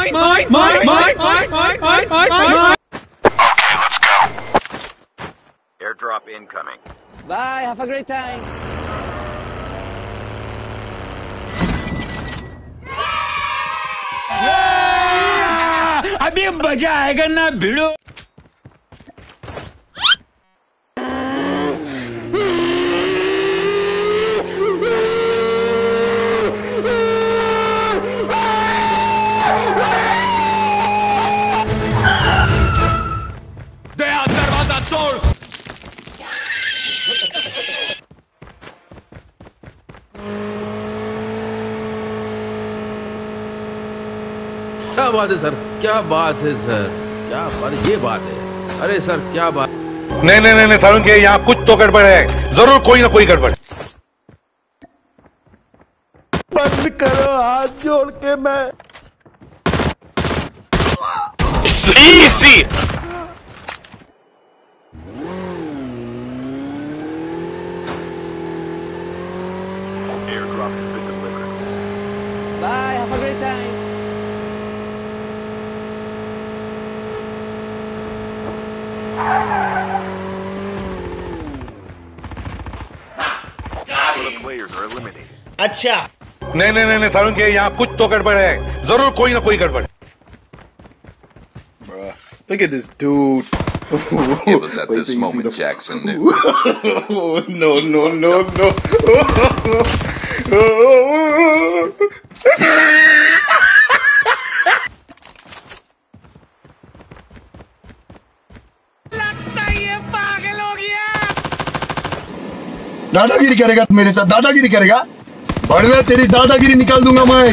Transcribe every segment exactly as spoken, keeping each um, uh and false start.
mine, mine, mine, mine, mine, mine, mine, mine, mine. Okay, let's go. Airdrop incoming. Bye, have a great time. अभी मजा आएगा ना भिड़ो. दरवाजा तोड़. क्या बात है सर, क्या बात है सर, क्या बात है, ये बात है. अरे सर क्या बात. नहीं नहीं नहीं सारुण के यहाँ कुछ तो गड़बड़ है, जरूर कोई ना कोई गड़बड़. बंद करो हाथ जोड़ के. मैं Easy. Airdrop has been delivered. Bye, have a great time. All the players are eliminated. अच्छा. नहीं नहीं नहीं सारुण के यहाँ कुछ तो गड़बड़ है, जरूर कोई ना कोई गड़बड़. Look at this dude. It was at this moment Jackson knew. No, no, no, no. दादागिरी करेगा मेरे साथ, दादागिरी करेगा. बड़वे तेरी दादागिरी निकाल दूंगा मैं.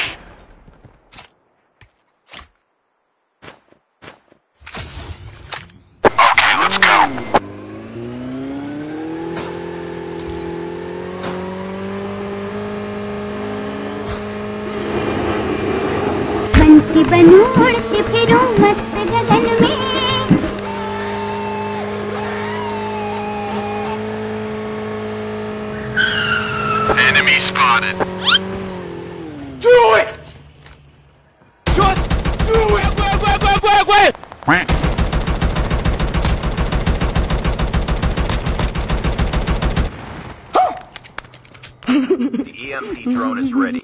Let's go. पंछी बनूं उड़ते फिरूं मस्त गगन में. Enemy spotted. Do it. Just do it. Wait, wait, wait, wait, wait. The E M P drone is ready.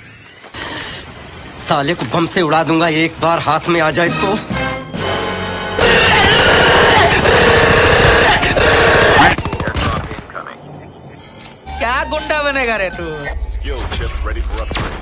साले को बम से उड़ा दूंगा एक बार हाथ में आ जाए तो. Airdrop incoming. क्या गुंडा बनेगा रे तू? Skill chips ready for upgrade.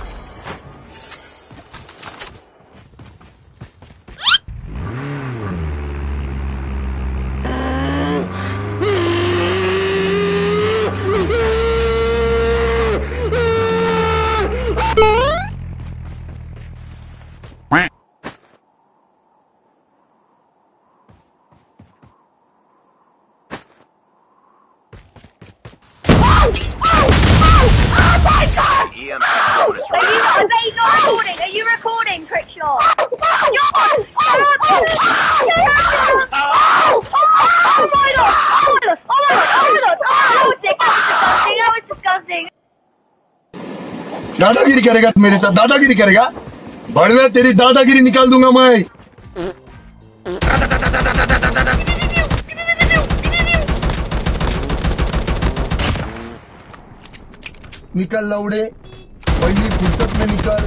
E M P drone is ready. Are they not recording? Are you recording, Crickshaw? दादागिरी करेगा मेरे साथ, दादागिरी करेगा. बड़वे तेरी दादागिरी निकाल दूंगा मैं. निकल लौड़े, पहली फुर्सत में निकल.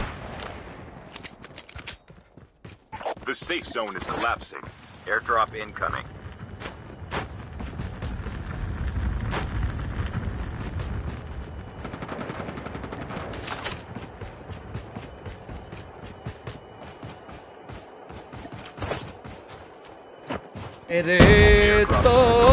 The safe zone is collapsing. Airdrop incoming. रे तो